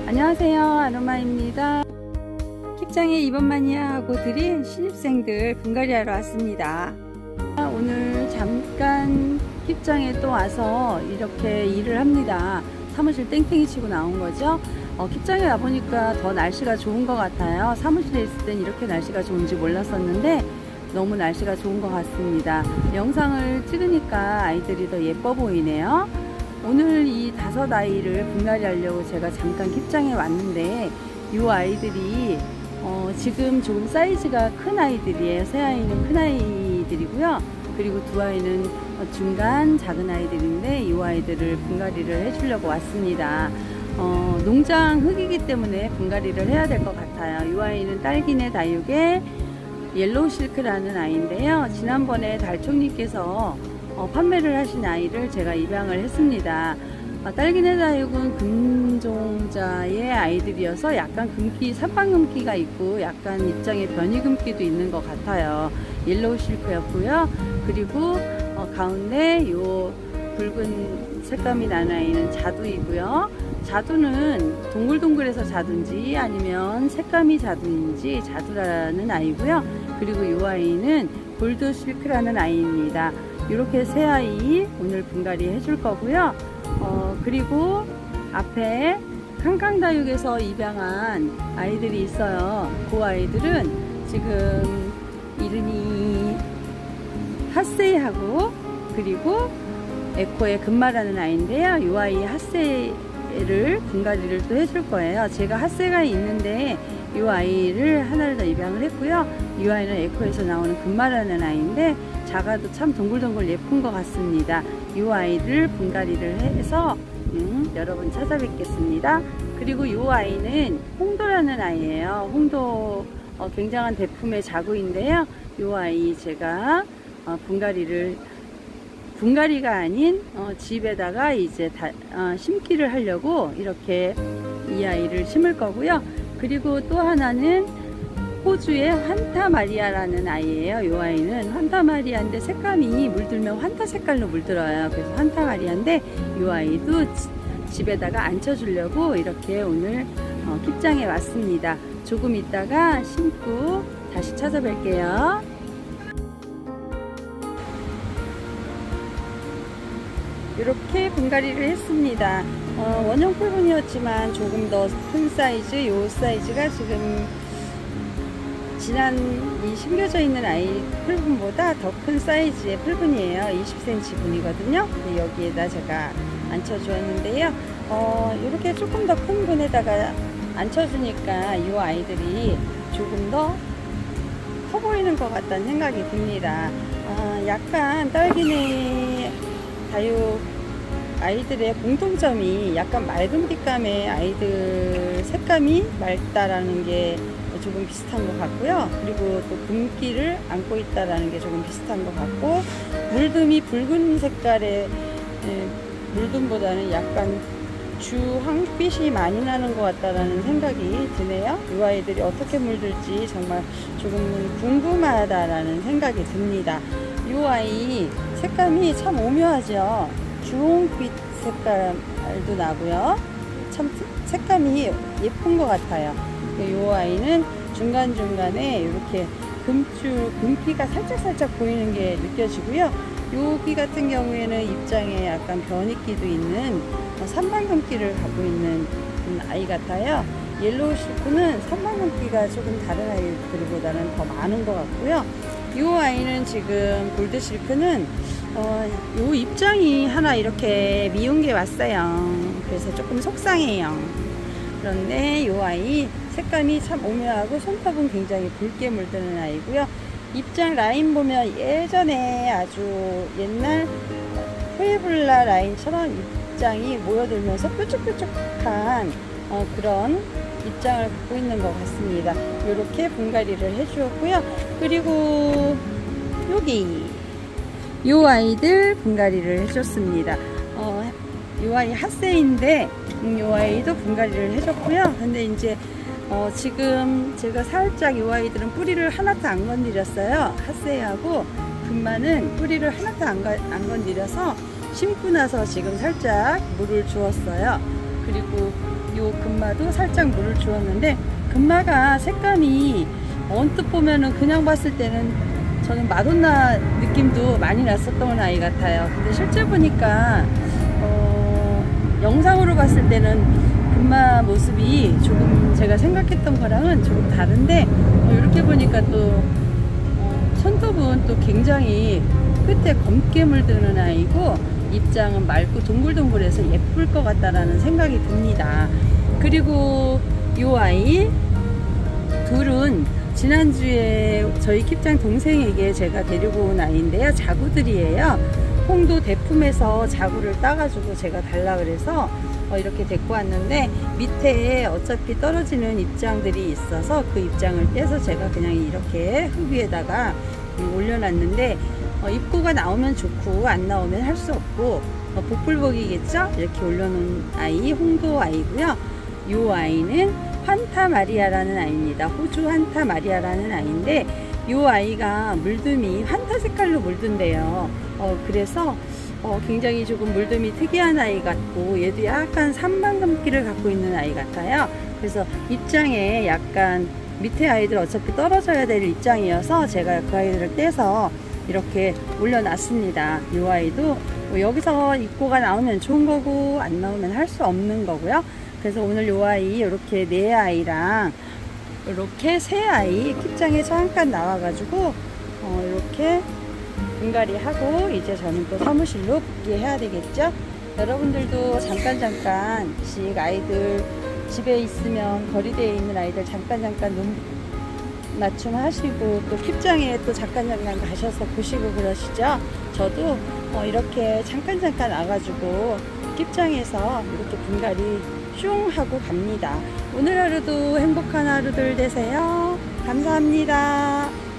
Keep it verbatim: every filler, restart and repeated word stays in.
안녕하세요, 아로마입니다. 킵장에 이번 마니아하고 드린 신입생들 분갈이 하러 왔습니다. 오늘 잠깐 킵장에 또 와서 이렇게 일을 합니다. 사무실 땡땡이 치고 나온 거죠. 어, 킵장에 와보니까 더 날씨가 좋은 것 같아요. 사무실에 있을 땐 이렇게 날씨가 좋은지 몰랐었는데 너무 날씨가 좋은 것 같습니다. 영상을 찍으니까 아이들이 더 예뻐 보이네요. 오늘 이 다섯 아이를 분갈이 하려고 제가 잠깐 킵장에 왔는데 이 아이들이 어, 지금 조금 사이즈가 큰 아이들이에요. 세 아이는 큰 아이들이고요. 그리고 두 아이는 중간 작은 아이들인데 이 아이들을 분갈이를 해주려고 왔습니다. 어, 농장 흙이기 때문에 분갈이를 해야 될 것 같아요. 이 아이는 딸기네 다육의 옐로우 실크라는 아이인데요. 지난번에 달총님께서 어, 판매를 하신 아이를 제가 입양을 했습니다. 어, 딸기네 다육은 금종자의 아이들이어서 약간 금기, 산방금기가 있고 약간 입장에 변이금기도 있는 것 같아요. 옐로우 실크였고요. 그리고 어, 가운데 요 붉은 색감이 나는 아이는 자두이고요. 자두는 동글동글해서 자두인지 아니면 색감이 자두인지 자두라는 아이고요. 그리고 이 아이는 골드 실크라는 아이입니다. 이렇게 세 아이 오늘 분갈이 해줄 거고요. 어, 그리고 앞에 캉캉다육에서 입양한 아이들이 있어요. 그 아이들은 지금 이름이 핫세이하고 그리고 에코의 금마라는 아이인데요. 이 아이 핫세이를 분갈이를 또 해줄 거예요. 제가 핫세이가 있는데 이 아이를 하나를 더 입양을 했고요. 이 아이는 에코에서 나오는 금마라는 아이인데 작아도 참 동글동글 예쁜 것 같습니다. 이 아이를 분갈이를 해서 음, 여러분 찾아뵙겠습니다. 그리고 이 아이는 홍도라는 아이예요. 홍도 어, 굉장한 대품의 자구인데요. 이 아이 제가 어, 분갈이를 분갈이가 아닌 어, 집에다가 이제 다, 어, 심기를 하려고 이렇게 이 아이를 심을 거고요. 그리고 또 하나는 호주의 환타 마리아라는 아이예요. 이 아이는 환타 마리아인데 색감이 물들면 환타 색깔로 물들어요. 그래서 환타 마리아인데 이 아이도 집에다가 앉혀주려고 이렇게 오늘 어, 킵장에 왔습니다. 조금 있다가 심고 다시 찾아뵐게요. 이렇게 분갈이를 했습니다. 어, 원형 풀분이었지만 조금 더 큰 사이즈, 이 사이즈가 지금 지난 이 심겨져 있는 아이 풀분보다 더 큰 사이즈의 풀분이에요. 이십 센티미터 분이거든요. 여기에다 제가 앉혀주었는데요. 어, 이렇게 조금 더 큰 분에다가 앉혀주니까 이 아이들이 조금 더 커 보이는 것 같다는 생각이 듭니다. 어, 약간 딸기네 다육 아이들의 공통점이 약간 맑은 빛감의 아이들 색감이 맑다라는 게 조금 비슷한 것 같고요. 그리고 또 금기를 안고 있다라는 게 조금 비슷한 것 같고, 물듬이 붉은 색깔의 물듬보다는 약간 주황빛이 많이 나는 것 같다라는 생각이 드네요. 이 아이들이 어떻게 물들지 정말 조금 궁금하다라는 생각이 듭니다. 이 아이 색감이 참 오묘하죠. 주홍빛 색깔도 나고요. 참 색감이 예쁜 것 같아요. 이 아이는 중간중간에 이렇게 금줄, 금기가 살짝살짝 보이는 게 느껴지고요. 여기 같은 경우에는 입장에 약간 변이기도 있는 산방금기를 갖고 있는 아이 같아요. 옐로우 실크는 산방금기가 조금 다른 아이들보다는 더 많은 것 같고요. 이 아이는 지금 골드 실크는 어, 요 입장이 하나 이렇게 미운 게 왔어요. 그래서 조금 속상해요. 그런데 이 아이 색감이 참 오묘하고 손톱은 굉장히 붉게 물드는 아이고요. 입장 라인 보면 예전에 아주 옛날 푸에블라 라인처럼 입장이 모여들면서 뾰족뾰족한 어, 그런 입장을 갖고 있는 것 같습니다. 이렇게 분갈이를 해주었고요. 그리고 여기 이 아이들 분갈이를 해줬습니다. 어, 이 아이 핫세인데 음, 이 아이도 분갈이를 해줬고요. 근데 이제 어, 지금 제가 살짝 이 아이들은 뿌리를 하나도 안 건드렸어요. 핫세이하고 금마는 뿌리를 하나도 안, 안 건드려서 심고 나서 지금 살짝 물을 주었어요. 그리고 요 금마도 살짝 물을 주었는데, 금마가 색감이 언뜻 보면은 그냥 봤을 때는 저는 마돈나 느낌도 많이 났었던 아이 같아요. 근데 실제 보니까 어, 영상으로 봤을 때는 금마 모습이 조금 제가 생각했던 거랑은 조금 다른데, 어, 이렇게 보니까 또 어, 손톱은 또 굉장히 끝에 검게 물드는 아이고, 입장은 맑고 동글동글해서 예쁠 것 같다라는 생각이 듭니다. 그리고 이 아이 둘은 지난주에 저희 킵장 동생에게 제가 데리고 온 아이인데요, 자구들이에요. 홍도 대품에서 자구를 따가지고 제가 달라 그래서 어 이렇게 데리고 왔는데, 밑에 어차피 떨어지는 입장들이 있어서 그 입장을 떼서 제가 그냥 이렇게 흙 위에다가 음, 올려놨는데, 어 입구가 나오면 좋고 안 나오면 할 수 없고 어 복불복이겠죠. 이렇게 올려놓은 아이 홍도 아이고요. 이 아이는 환타 마리아라는 아이입니다. 호주 환타 마리아라는 아이인데, 이 아이가 물듬이 환타 색깔로 물든대요. 어, 그래서 어, 굉장히 조금 물듬이 특이한 아이 같고, 얘도 약간 산만금기를 갖고 있는 아이 같아요. 그래서 입장에 약간 밑에 아이들 어차피 떨어져야 될 입장이어서 제가 그 아이들을 떼서 이렇게 올려놨습니다. 이 아이도 뭐 여기서 입고가 나오면 좋은 거고 안 나오면 할 수 없는 거고요. 그래서 오늘 이 아이 이렇게 네 아이랑 이렇게 세 아이 킵장에 잠깐 나와가지고 어 이렇게 분갈이 하고, 이제 저는 또 사무실로 복귀해야 되겠죠. 여러분들도 잠깐 잠깐씩 아이들 집에 있으면, 거리대에 있는 아이들 잠깐 잠깐 눈 맞춤 하시고, 또 킵장에 또 잠깐 잠깐 가셔서 보시고 그러시죠. 저도 어 이렇게 잠깐 잠깐 와가지고 킵장에서 이렇게 분갈이 슝 하고 갑니다. 오늘 하루도 행복한 하루들 되세요. 감사합니다.